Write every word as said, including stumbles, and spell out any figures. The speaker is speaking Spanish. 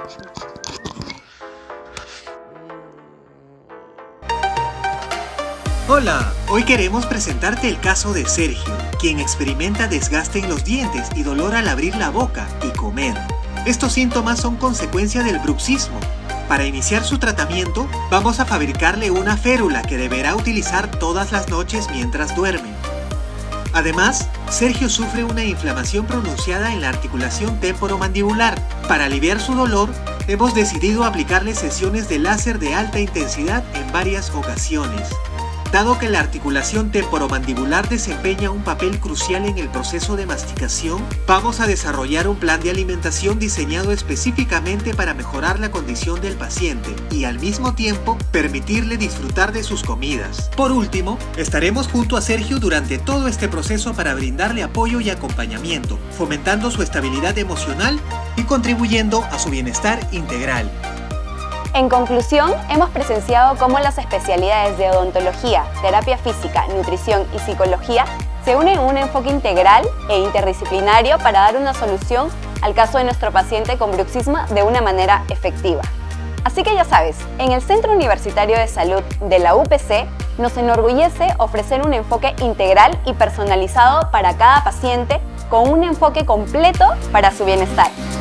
Hola, hoy queremos presentarte el caso de Sergio, quien experimenta desgaste en los dientes y dolor al abrir la boca y comer. Estos síntomas son consecuencia del bruxismo. Para iniciar su tratamiento, vamos a fabricarle una férula que deberá utilizar todas las noches mientras duerme. Además, Sergio sufre una inflamación pronunciada en la articulación temporomandibular. Para aliviar su dolor, hemos decidido aplicarle sesiones de láser de alta intensidad en varias ocasiones. Dado que la articulación temporomandibular desempeña un papel crucial en el proceso de masticación, vamos a desarrollar un plan de alimentación diseñado específicamente para mejorar la condición del paciente y al mismo tiempo permitirle disfrutar de sus comidas. Por último, estaremos junto a Sergio durante todo este proceso para brindarle apoyo y acompañamiento, fomentando su estabilidad emocional y contribuyendo a su bienestar integral. En conclusión, hemos presenciado cómo las especialidades de odontología, terapia física, nutrición y psicología se unen en un enfoque integral e interdisciplinario para dar una solución al caso de nuestro paciente con bruxismo de una manera efectiva. Así que ya sabes, en el Centro Universitario de Salud de la U P C nos enorgullece ofrecer un enfoque integral y personalizado para cada paciente con un enfoque completo para su bienestar.